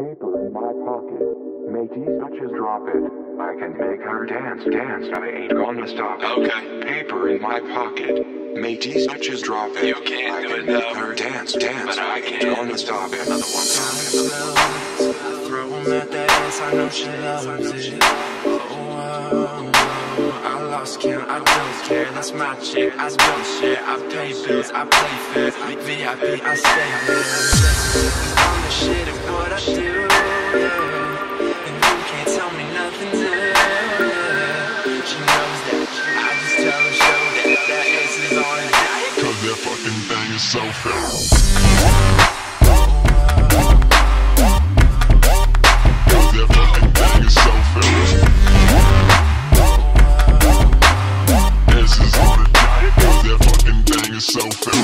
Paper in my pocket. Mateys touches drop it. I can make her dance, dance. I ain't gonna stop it. Okay. Paper in my pocket. Mateys touches drop it. You can't I do can it make though. her dance, dance. But I ain't can. gonna stop it. Another one. Throw 'em at that ass, I know she loves it. I lost count, I don't care, that's my chick. I don't share, I pay bills, I play fair. VIP, I stay there. I'm the shit at what I do, yeah. And you can't tell me nothing, yeah. She knows that, I just tell her, show that ass is on a diet. Cause that fucking thing is so fat. So fast. It's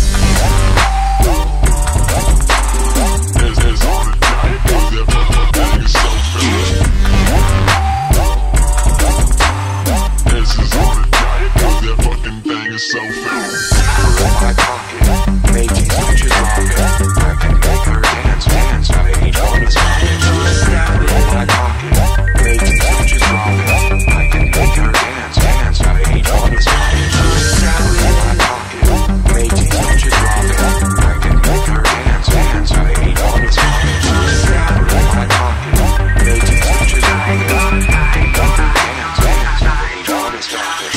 on the diet, cause that fucking thing is so fast. This is on the diet, cause that fucking thing is so fast. In my pocket, Mateys touches drop it. I can make her dance, dance. I ain't gonna stop it. In my pocket, Mateys touches drop it. I can make her dance, dance. I ain't gonna stop it. In my pocket, Mateys touches drop it. I can make her dance, dance. I ain't gonna stop it. In my pocket, Mateys touches drop it. I can make her dance, dance. I ain't gonna stop it.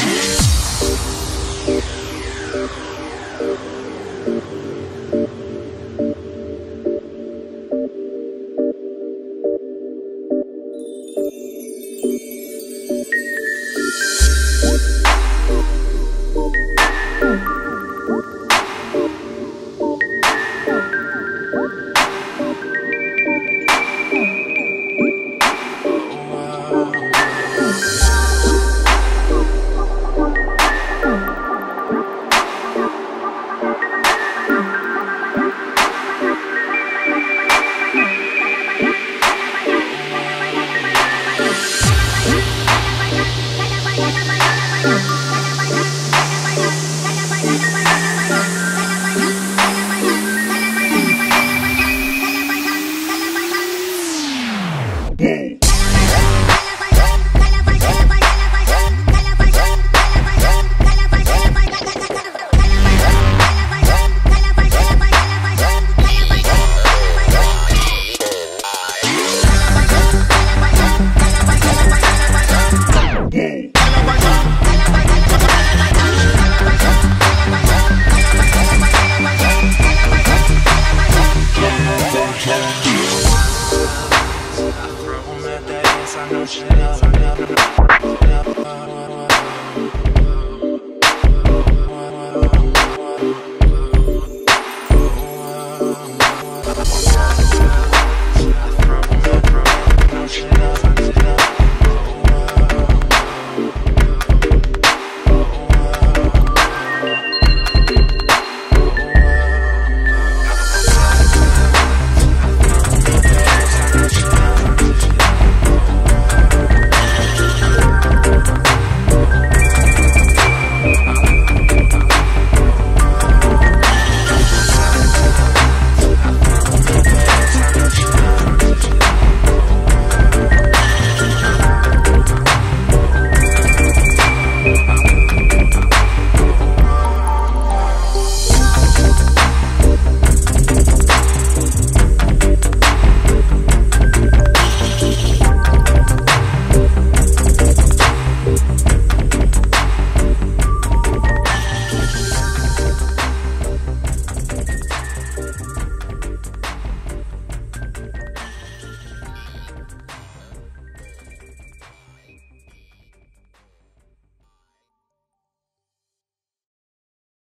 Whoa.